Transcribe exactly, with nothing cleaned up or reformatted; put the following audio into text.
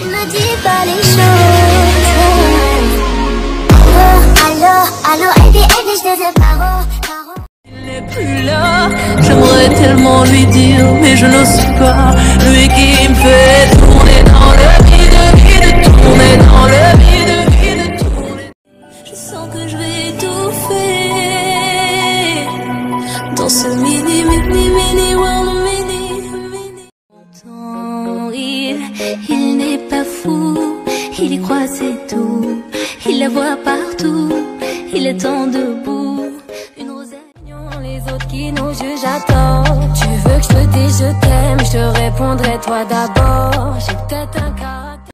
Tu me dis pas les choses. Allô, allô, Eddie, Eddie, je te paro, paro. Il n'est plus là, j'aimerais tellement lui dire, mais je n'ose pas. Lui qui me fait tourner dans le vide, vide, tourner dans le vide, vide, tourner. Je sens que je vais étouffer dans ce mini, mini, mini world, mini, mini. Pourtant, il, il n'est pas fou, il y croit c'est tout, il la voit partout, il attend debout. Une rosette, les autres qui nous jugent à tort. Tu veux que je te dise je t'aime, je te répondrai toi d'abord. J'ai peut-être un cas.